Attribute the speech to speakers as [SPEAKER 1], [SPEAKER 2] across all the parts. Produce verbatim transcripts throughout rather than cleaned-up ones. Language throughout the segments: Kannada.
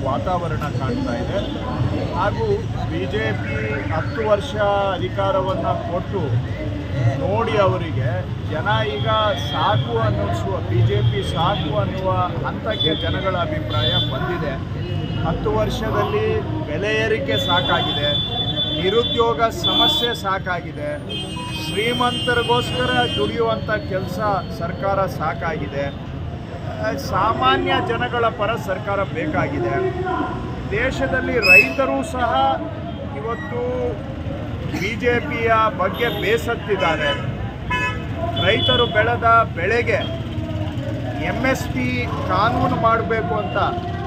[SPEAKER 1] ವಾತಾವರಣ ಕಾಣ್ತಾ ಇದೆ ಹಾಗೂ ಬಿಜೆಪಿ ಹತ್ತು ವರ್ಷ ಅಧಿಕಾರವನ್ನು ಕೊಟ್ಟು ನೋಡಿ ಅವರಿಗೆ ಜನ ಈಗ ಸಾಕು ಅನ್ನಿಸುವ ಬಿಜೆಪಿ ಸಾಕು ಅನ್ನುವ ಹಂತಕ್ಕೆ ಜನಗಳ ಅಭಿಪ್ರಾಯ ಬಂದಿದೆ. ಹತ್ತು ವರ್ಷದಲ್ಲಿ ಬೆಲೆ ಏರಿಕೆ ಸಾಕಾಗಿದೆ, ನಿರುದ್ಯೋಗ ಸಮಸ್ಯೆ ಸಾಕಾಗಿದೆ, ಶ್ರೀಮಂತರಿಗೋಸ್ಕರ ದುಡಿಯುವಂಥ ಕೆಲಸ ಸರ್ಕಾರ ಸಾಕಾಗಿದೆ, ಸಾಮಾನ್ಯ ಜನಗಳ ಪರ ಸರ್ಕಾರ ಬೇಕಾಗಿದೆ. ದೇಶದಲ್ಲಿ ರೈತರು ಸಹ ಇವತ್ತು ಬಿ ಜೆ ಪಿಯ ಬಗ್ಗೆ ಬೇಸತ್ತಿದ್ದಾರೆ. ರೈತರು ಬೆಳೆದ ಬೆಳೆಗೆ ಎಮ್ ಎಸ್ ಪಿ ಕಾನೂನು ಮಾಡಬೇಕು ಅಂತ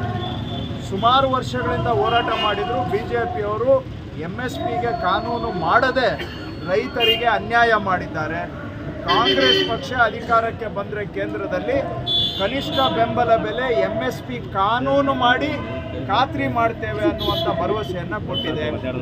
[SPEAKER 1] ಸುಮಾರು ವರ್ಷಗಳಿಂದ ಹೋರಾಟ ಮಾಡಿದರು. ಬಿ ಜೆ ಪಿಯವರು ಎಮ್ ಎಸ್ ಪಿಗೆ ಕಾನೂನು ಮಾಡದೆ ರೈತರಿಗೆ ಅನ್ಯಾಯ ಮಾಡಿದ್ದಾರೆ. ಕಾಂಗ್ರೆಸ್ ಪಕ್ಷ ಅಧಿಕಾರಕ್ಕೆ ಬಂದರೆ ಕೇಂದ್ರದಲ್ಲಿ ಕನಿಷ್ಠ ಬೆಂಬಲ ಬೆಲೆ ಎಮ್ ಎಸ್ ಪಿ ಕಾನೂನು ಮಾಡಿ ಖಾತ್ರಿ ಮಾಡ್ತೇವೆ ಅನ್ನುವಂಥ ಭರವಸೆಯನ್ನು ಕೊಟ್ಟಿದೆ.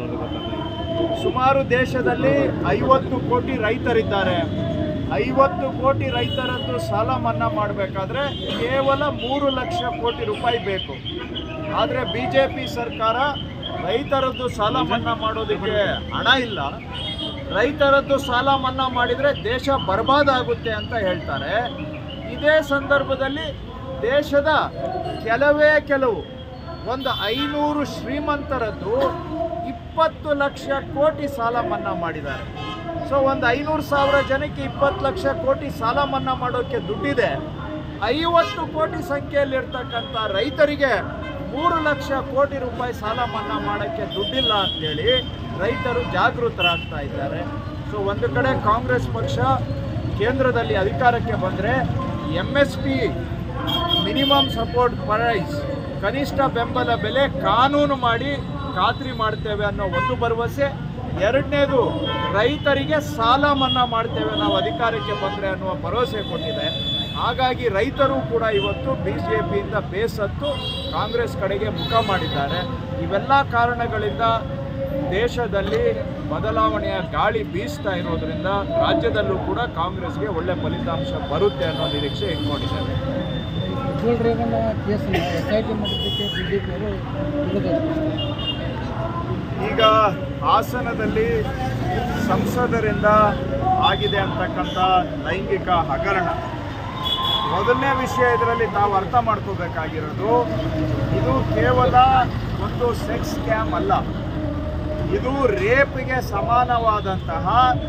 [SPEAKER 1] ಸುಮಾರು ದೇಶದಲ್ಲಿ ಐವತ್ತು ಕೋಟಿ ರೈತರಿದ್ದಾರೆ. ಐವತ್ತು ಕೋಟಿ ರೈತರದ್ದು ಸಾಲ ಮನ್ನಾ ಮಾಡಬೇಕಾದ್ರೆ ಕೇವಲ ಮೂರು ಲಕ್ಷ ಕೋಟಿ ರೂಪಾಯಿ ಬೇಕು. ಆದರೆ ಬಿ ಜೆ ಪಿ ಸರ್ಕಾರ ರೈತರದ್ದು ಸಾಲ ಮನ್ನಾ ಮಾಡೋದಕ್ಕೆ ಹಣ ಇಲ್ಲ, ರೈತರದ್ದು ಸಾಲ ಮನ್ನಾ ಮಾಡಿದರೆ ದೇಶ ಬರ್ಬಾದಾಗುತ್ತೆ ಅಂತ ಹೇಳ್ತಾರೆ. ಇದೇ ಸಂದರ್ಭದಲ್ಲಿ ದೇಶದ ಕೆಲವೇ ಕೆಲವು ಒಂದು ಐನೂರು ಶ್ರೀಮಂತರದ್ದು ಇಪ್ಪತ್ತು ಲಕ್ಷ ಕೋಟಿ ಸಾಲ ಮನ್ನಾ ಮಾಡಿದ್ದಾರೆ. ಸೊ ಒಂದು ಐನೂರು ಸಾವಿರ ಜನಕ್ಕೆ ಇಪ್ಪತ್ತು ಲಕ್ಷ ಕೋಟಿ ಸಾಲ ಮನ್ನಾ ಮಾಡೋಕ್ಕೆ ದುಡ್ಡಿದೆ. ಐವತ್ತು ಕೋಟಿ ಸಂಖ್ಯೆಯಲ್ಲಿರ್ತಕ್ಕಂಥ ರೈತರಿಗೆ ಮೂರು ಲಕ್ಷ ಕೋಟಿ ರೂಪಾಯಿ ಸಾಲ ಮನ್ನಾ ಮಾಡೋಕ್ಕೆ ದುಡ್ಡಿಲ್ಲ ಅಂತೇಳಿ ರೈತರು ಜಾಗೃತರಾಗ್ತಾ ಇದ್ದಾರೆ. ಸೊ ಒಂದು ಕಡೆ ಕಾಂಗ್ರೆಸ್ ಪಕ್ಷ ಕೇಂದ್ರದಲ್ಲಿ ಅಧಿಕಾರಕ್ಕೆ ಬಂದರೆ M S P minimum support price ಕನಿಷ್ಠ ಬೆಂಬಲ ಬೆಲೆ ಕಾನೂನು ಮಾಡಿ ಖಾತ್ರಿ ಮಾಡ್ತೇವೆ ಅನ್ನೋ ಒಂದು ಭರವಸೆ, ಎರಡನೇದು ರೈತರಿಗೆ ಸಾಲ ಮನ್ನಾ ಮಾಡ್ತೇವೆ ನಾವು ಅಧಿಕಾರಕ್ಕೆ ಬಂದರೆ ಅನ್ನುವ ಭರವಸೆ ಕೊಟ್ಟಿದೆ. ಹಾಗಾಗಿ ರೈತರು ಕೂಡ ಇವತ್ತು ಬಿ ಜೆ ಪಿಯಿಂದ ಬೇಸತ್ತು ಕಾಂಗ್ರೆಸ್ ಕಡೆಗೆ ಮುಖ ಮಾಡಿದ್ದಾರೆ. ಇವೆಲ್ಲ ಕಾರಣಗಳಿಂದ ದೇಶದಲ್ಲಿ ಬದಲಾವಣೆಯ ಗಾಳಿ ಬೀಸ್ತಾ ಇರೋದ್ರಿಂದ ರಾಜ್ಯದಲ್ಲೂ ಕೂಡ ಕಾಂಗ್ರೆಸ್ಗೆ ಒಳ್ಳೆ ಫಲಿತಾಂಶ ಬರುತ್ತೆ ಅನ್ನೋ ನಿರೀಕ್ಷೆ ಇಟ್ಕೊಂಡಿದ್ದಾರೆ. ಈಗ ಹಾಸನದಲ್ಲಿ ಸಂಸದರಿಂದ ಆಗಿದೆ ಅಂತಕ್ಕಂಥ ಲೈಂಗಿಕ ಹಗರಣ ಮೊದಲನೇ ವಿಷಯ. ಇದರಲ್ಲಿ ತಾವು ಅರ್ಥ ಮಾಡ್ಕೋಬೇಕಾಗಿರೋದು, ಇದು ಕೇವಲ ಒಂದು ಸೆಕ್ಸ್ ಸ್ಕ್ಯಾಮ್ ಅಲ್ಲ, ಇದು ರೇಪ್ಗೆ ಸಮಾನವಾದಂತಹ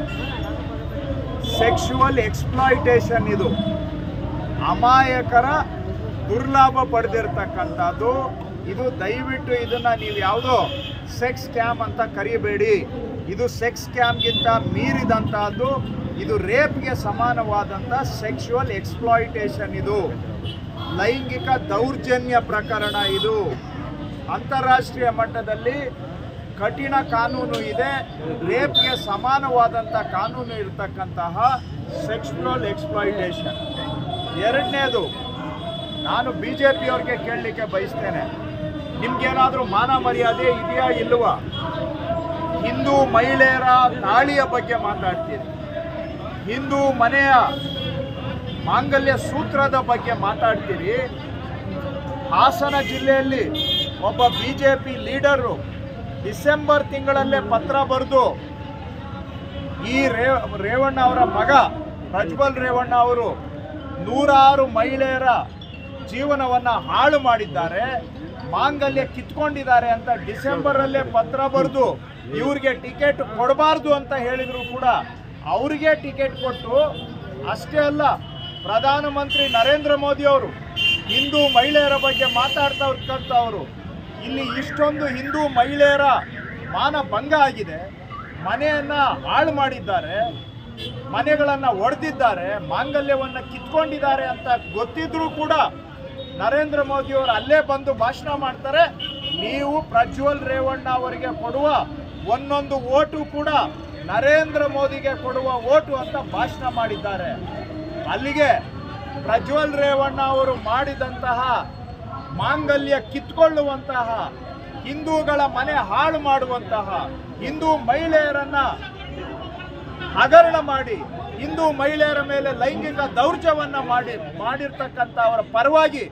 [SPEAKER 1] ಸೆಕ್ಷುವಲ್ ಎಕ್ಸ್ಪ್ಲಾಯಿಟೇಷನ್. ಇದು ಅಮಾಯಕರ ದುರ್ಲಾಭ ಪಡೆದಿರ್ತಕ್ಕಂಥದ್ದು. ಇದು ದಯವಿಟ್ಟು ಇದನ್ನು ನೀವು ಯಾವುದೋ ಸೆಕ್ಸ್ ಸ್ಕ್ಯಾಮ್ ಅಂತ ಕರಿಬೇಡಿ. ಇದು ಸೆಕ್ಸ್ ಸ್ಕ್ಯಾಮ್ಗಿಂತ ಮೀರಿದಂತಹದ್ದು. ಇದು ರೇಪ್ಗೆ ಸಮಾನವಾದಂಥ ಸೆಕ್ಷುವಲ್ ಎಕ್ಸ್ಪ್ಲಾಯಿಟೇಷನ್. ಇದು ಲೈಂಗಿಕ ದೌರ್ಜನ್ಯ ಪ್ರಕರಣ. ಇದು ಅಂತಾರಾಷ್ಟ್ರೀಯ ಮಟ್ಟದಲ್ಲಿ ಕಠಿಣ ಕಾನೂನು ಇದೆ. ರೇಪ್ಗೆ ಸಮಾನವಾದಂಥ ಕಾನೂನು ಇರತಕ್ಕಂತಹ ಸೆಕ್ಷುವಲ್ ಎಕ್ಸ್ಪ್ಲಾಯಿಟೇಷನ್. ಎರಡನೇದು, ನಾನು ಬಿ ಜೆ ಪಿಯವ್ರಿಗೆ ಕೇಳಲಿಕ್ಕೆ ಬಯಸ್ತೇನೆ, ನಿಮ್ಗೇನಾದರೂ ಮಾನ ಮರ್ಯಾದೆ ಇದೆಯಾ ಇಲ್ವಾ? ಹಿಂದೂ ಮಹಿಳೆಯರ ತಾಳಿಯ ಬಗ್ಗೆ ಮಾತಾಡ್ತೀರಿ, ಹಿಂದೂ ಮನೆಯ ಮಾಂಗಲ್ಯ ಸೂತ್ರದ ಬಗ್ಗೆ ಮಾತಾಡ್ತೀರಿ. ಹಾಸನ ಜಿಲ್ಲೆಯಲ್ಲಿ ಒಬ್ಬ B J P leader December ತಿಂಗಳಲ್ಲೇ ಪತ್ರ ಬರೆದು ಈ ರೇ ರೇವಣ್ಣ ಅವರ ಮಗ ಪ್ರಜ್ವಲ್ ರೇವಣ್ಣ ಅವರು ನೂರಾರು ಮಹಿಳೆಯರ ಜೀವನವನ್ನು ಹಾಳು ಮಾಡಿದ್ದಾರೆ, ಮಾಂಗಲ್ಯ ಕಿತ್ಕೊಂಡಿದ್ದಾರೆ ಅಂತ ಡಿಸೆಂಬರಲ್ಲೇ ಪತ್ರ ಬರೆದು ಇವ್ರಿಗೆ ಟಿಕೆಟ್ ಕೊಡಬಾರ್ದು ಅಂತ ಹೇಳಿದ್ರು ಕೂಡ ಅವರಿಗೆ ಟಿಕೆಟ್ ಕೊಟ್ಟು, ಅಷ್ಟೇ ಅಲ್ಲ ಪ್ರಧಾನಮಂತ್ರಿ ನರೇಂದ್ರ ಮೋದಿ ಅವರು ಹಿಂದೂ ಮಹಿಳೆಯರ ಬಗ್ಗೆ ಮಾತಾಡ್ತಾ ಇರ್ತಕ್ಕಂಥವರು ಇಲ್ಲಿ ಇಷ್ಟೊಂದು ಹಿಂದೂ ಮಹಿಳೆಯರ ಮಾನ ಭಂಗ ಆಗಿದೆ, ಮನೆಯನ್ನು ಹಾಳು ಮಾಡಿದ್ದಾರೆ, ಮನೆಗಳನ್ನು ಒಡೆದಿದ್ದಾರೆ, ಮಾಂಗಲ್ಯವನ್ನು ಕಿತ್ಕೊಂಡಿದ್ದಾರೆ ಅಂತ ಗೊತ್ತಿದ್ರೂ ಕೂಡ ನರೇಂದ್ರ ಮೋದಿಯವರು ಅಲ್ಲೇ ಬಂದು ಭಾಷಣ ಮಾಡ್ತಾರೆ. ನೀವು ಪ್ರಜ್ವಲ್ ರೇವಣ್ಣ ಅವರಿಗೆ ಕೊಡುವ ಒಂದೊಂದು ಓಟು ಕೂಡ ನರೇಂದ್ರ ಮೋದಿಗೆ ಕೊಡುವ ಓಟು ಅಂತ ಭಾಷಣ ಮಾಡಿದ್ದಾರೆ. ಅಲ್ಲಿಗೆ ಪ್ರಜ್ವಲ್ ರೇವಣ್ಣ ಅವರು ಮಾಡಿದಂತಹ ಮಾಂಗಲ್ಯ ಕಿತ್ಕೊಳ್ಳುವಂತಹ, ಹಿಂದೂಗಳ ಮನೆ ಹಾಳು ಮಾಡುವಂತಹ, ಹಿಂದೂ ಮಹಿಳೆಯರನ್ನ ಹಗರಣ ಮಾಡಿ ಹಿಂದೂ ಮಹಿಳೆಯರ ಮೇಲೆ ಲೈಂಗಿಕ ದೌರ್ಜನ್ಯವನ್ನ ಮಾಡಿ ಮಾಡಿರ್ತಕ್ಕಂಥ ಅವರ ಪರವಾಗಿ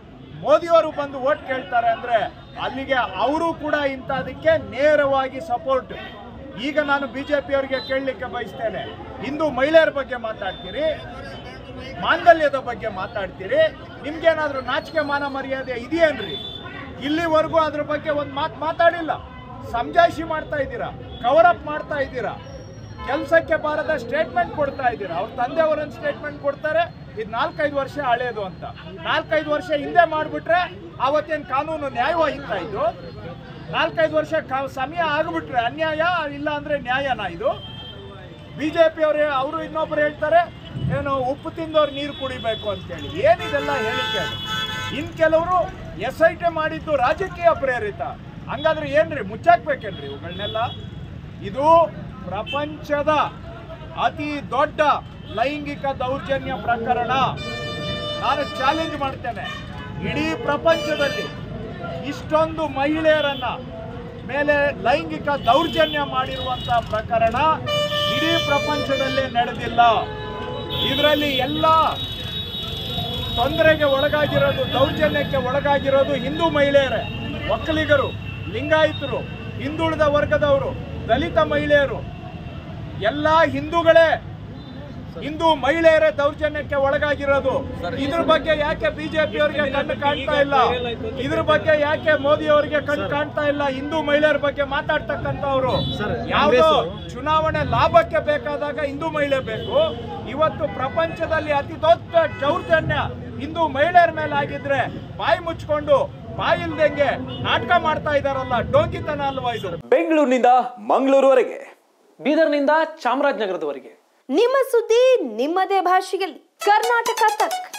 [SPEAKER 1] ಮೋದಿಯವರು ಬಂದು ಓಟ್ ಕೇಳ್ತಾರೆ ಅಂದರೆ ಅಲ್ಲಿಗೆ ಅವರು ಕೂಡ ಇಂಥದಕ್ಕೆ ನೇರವಾಗಿ ಸಪೋರ್ಟ್. ಈಗ ನಾನು ಬಿ ಜೆ ಪಿಯವರಿಗೆ ಕೇಳಲಿಕ್ಕೆ ಬಯಸ್ತೇನೆ, ಹಿಂದೂ ಮಹಿಳೆಯರ ಬಗ್ಗೆ ಮಾತಾಡ್ತೀರಿ, ಮಾಂಗಲ್ಯದ ಬಗ್ಗೆ ಮಾತಾಡ್ತೀರಿ, ನಿಮ್ಗೇನಾದರೂ ನಾಚಿಕೆ ಮಾನ ಮರ್ಯಾದೆ ಇದೆಯೇನ್ರಿ? ಇಲ್ಲಿವರೆಗೂ ಅದ್ರ ಬಗ್ಗೆ ಒಂದು ಮಾತು ಮಾತಾಡಿಲ್ಲ. ಸಮಜಾಯಿಷಿ ಮಾಡ್ತಾ ಇದ್ದೀರಾ, ಕವರ್ ಅಪ್ ಮಾಡ್ತಾ ಇದ್ದೀರಾ, ಕೆಲಸಕ್ಕೆ ಬಾರದ ಸ್ಟೇಟ್ಮೆಂಟ್ ಕೊಡ್ತಾ ಇದ್ದೀರಾ. ಅವ್ರ ತಂದೆಯವರೊಂದು ಸ್ಟೇಟ್ಮೆಂಟ್ ಕೊಡ್ತಾರೆ, ಇದು ನಾಲ್ಕೈದು ವರ್ಷ ಹಳೇದು ಅಂತ. ನಾಲ್ಕೈದು ವರ್ಷ ಹಿಂದೆ ಮಾಡಿಬಿಟ್ರೆ ಆವತ್ತೇನು ಕಾನೂನು ನ್ಯಾಯವಾಗಿತ್ತಾ ಇದು? ನಾಲ್ಕೈದು ವರ್ಷ ಸಮಯ ಆಗಿಬಿಟ್ರೆ ಅನ್ಯಾಯ, ಇಲ್ಲ ಅಂದರೆ ನ್ಯಾಯನಾ ಇದು? ಬಿ ಜೆ ಪಿಯವರೇ ಅವರು ಇನ್ನೊಬ್ರು ಹೇಳ್ತಾರೆ ಏನು ಉಪ್ಪು ತಿಂದವ್ರು ನೀರು ಕುಡಿಬೇಕು ಅಂತೇಳಿ. ಏನಿದೆಲ್ಲ ಹೇಳಿಕೆ ಅದು? ಇನ್ನು ಕೆಲವರು ಎಸ್ ಐ ಟಿ ಮಾಡಿದ್ದು ರಾಜಕೀಯ ಪ್ರೇರಿತ. ಹಂಗಾದ್ರೆ ಏನ್ರಿ ಮುಚ್ಚಾಕ್ಬೇಕೇನ್ರಿ ಇವುಗಳನ್ನೆಲ್ಲ? ಇದು ಪ್ರಪಂಚದ ಅತಿ ದೊಡ್ಡ ಲೈಂಗಿಕ ದೌರ್ಜನ್ಯ ಪ್ರಕರಣ. ನಾನು ಚಾಲೆಂಜ್ ಮಾಡ್ತೇನೆ, ಇಡೀ ಪ್ರಪಂಚದಲ್ಲಿ ಇಷ್ಟೊಂದು ಮಹಿಳೆಯರನ್ನ ಮೇಲೆ ಲೈಂಗಿಕ ದೌರ್ಜನ್ಯ ಮಾಡಿರುವಂಥ ಪ್ರಕರಣ ಇಡೀ ಪ್ರಪಂಚದಲ್ಲೇ ನಡೆದಿಲ್ಲ. ಇದರಲ್ಲಿ ಎಲ್ಲ ತೊಂದರೆಗೆ ಒಳಗಾಗಿರೋದು, ದೌರ್ಜನ್ಯಕ್ಕೆ ಒಳಗಾಗಿರೋದು ಹಿಂದೂ ಮಹಿಳೆಯರೇ, ಒಕ್ಕಲಿಗರು, ಲಿಂಗಾಯತರು, ಹಿಂದುಳಿದ ವರ್ಗದವರು, ದಲಿತ ಮಹಿಳೆಯರು, ಎಲ್ಲ ಹಿಂದೂಗಳೇ, ಹಿಂದೂ ಮಹಿಳೆಯರೇ ದೌರ್ಜನ್ಯಕ್ಕೆ ಒಳಗಾಗಿರೋದು. ಇದ್ರ ಬಗ್ಗೆ ಯಾಕೆ ಬಿಜೆಪಿ ಅವರಿಗೆ ಕಣ್ಣು ಕಾಣ್ತಾ ಇಲ್ಲ? ಇದ್ರ ಬಗ್ಗೆ ಯಾಕೆ ಮೋದಿ ಅವರಿಗೆ ಕಣ್ಣು ಕಾಣ್ತಾ ಇಲ್ಲ? ಹಿಂದೂ ಮಹಿಳೆಯರ ಬಗ್ಗೆ ಮಾತಾಡ್ತಕ್ಕಂಥವ್ರು ಯಾವುದೋ ಚುನಾವಣೆ ಲಾಭಕ್ಕೆ ಬೇಕಾದಾಗ ಹಿಂದೂ ಮಹಿಳೆ ಬೇಕು. ಇವತ್ತು ಪ್ರಪಂಚದಲ್ಲಿ ಅತಿ ದೊಡ್ಡ ದೌರ್ಜನ್ಯ ಹಿಂದೂ ಮಹಿಳೆಯರ ಮೇಲೆ ಆಗಿದ್ರೆ ಬಾಯಿ ಮುಚ್ಕೊಂಡು ಬಾಯಿಲ್ದಂಗೆ ನಾಟಕ ಮಾಡ್ತಾ ಇದಾರಲ್ಲ, ಡೋಂಗಿತನ ಅಲ್ವಾ ಇದು?
[SPEAKER 2] ಬೆಂಗಳೂರಿನಿಂದ ಮಂಗಳೂರುವರೆಗೆ, ಬೀದರ್ನಿಂದ ಚಾಮರಾಜನಗರದವರೆಗೆ
[SPEAKER 3] ನಿಮ್ಮ ಸುದ್ದಿ ನಿಮ್ಮದೇ ಭಾಷೆಯಲ್ಲಿ. ಕರ್ನಾಟಕ ತಕ್.